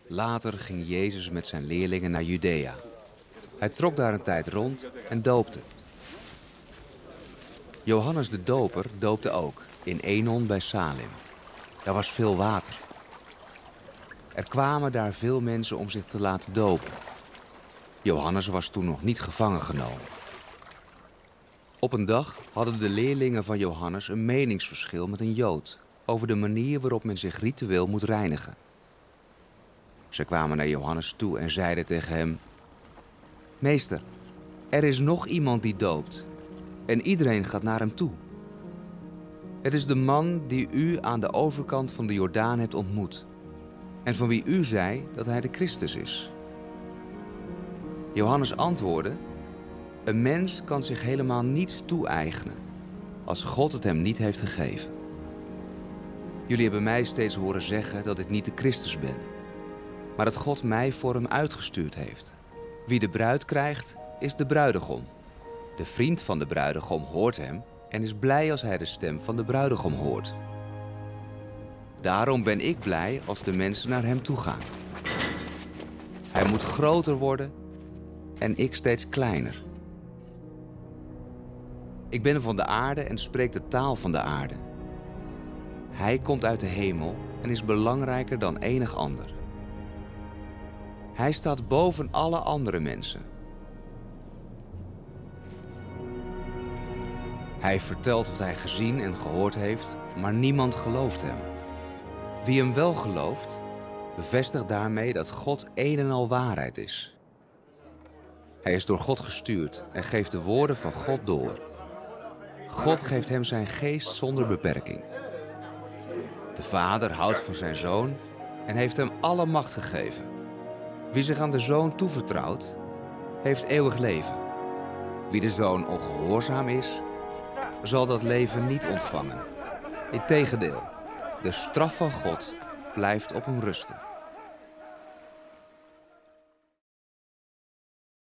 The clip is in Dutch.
Later ging Jezus met zijn leerlingen naar Judea. Hij trok daar een tijd rond en doopte. Johannes de Doper doopte ook, in Enon bij Salem. Daar was veel water. Er kwamen daar veel mensen om zich te laten dopen. Johannes was toen nog niet gevangen genomen. Op een dag hadden de leerlingen van Johannes een meningsverschil met een Jood over de manier waarop men zich ritueel moet reinigen. Ze kwamen naar Johannes toe en zeiden tegen hem: Meester, er is nog iemand die doopt en iedereen gaat naar hem toe. Het is de man die u aan de overkant van de Jordaan hebt ontmoet en van wie u zei dat hij de Christus is. Johannes antwoordde: Een mens kan zich helemaal niets toe-eigenen als God het hem niet heeft gegeven. Jullie hebben mij steeds horen zeggen dat ik niet de Christus ben, maar dat God mij voor hem uitgestuurd heeft. Wie de bruid krijgt, is de bruidegom. De vriend van de bruidegom hoort hem en is blij als hij de stem van de bruidegom hoort. Daarom ben ik blij als de mensen naar hem toe gaan. Hij moet groter worden en ik steeds kleiner. Ik ben van de aarde en spreek de taal van de aarde. Hij komt uit de hemel en is belangrijker dan enig ander. Hij staat boven alle andere mensen. Hij vertelt wat hij gezien en gehoord heeft, maar niemand gelooft hem. Wie hem wel gelooft, bevestigt daarmee dat God een en al waarheid is. Hij is door God gestuurd en geeft de woorden van God door. God geeft hem zijn geest zonder beperking. De Vader houdt van zijn Zoon en heeft hem alle macht gegeven. Wie zich aan de Zoon toevertrouwt, heeft eeuwig leven. Wie de Zoon ongehoorzaam is, zal dat leven niet ontvangen. Integendeel, de straf van God blijft op hem rusten.